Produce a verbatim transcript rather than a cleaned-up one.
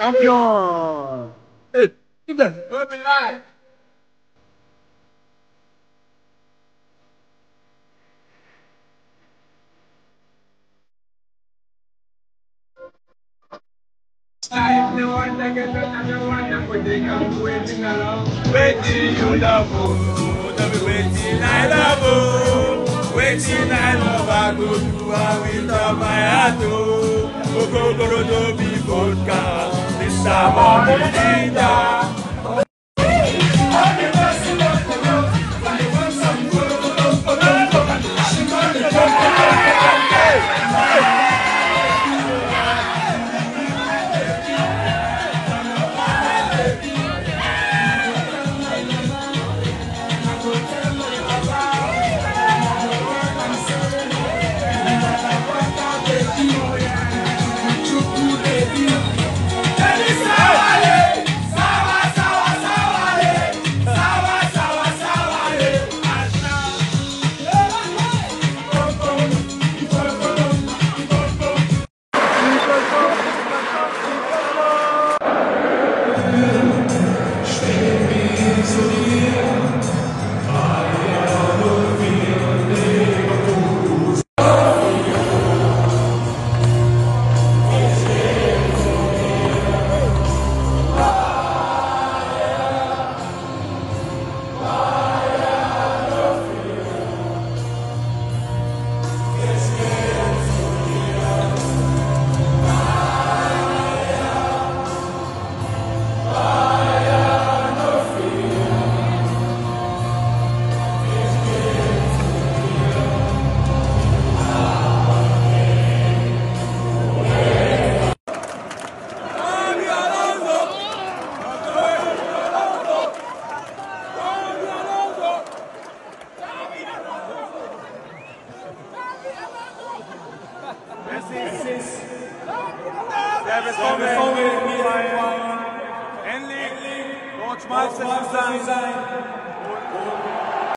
Champion! Hey, keep that. Open line. I'm the one that get the I'm the one that put the gun waiting along. Waiting you love, oh, tell me waiting I love, oh, waiting I love. I go to a with all my heart, oh, oh, go go go be vodka, this summer be ginger. Service kommen, endlich, Coach Meister sein.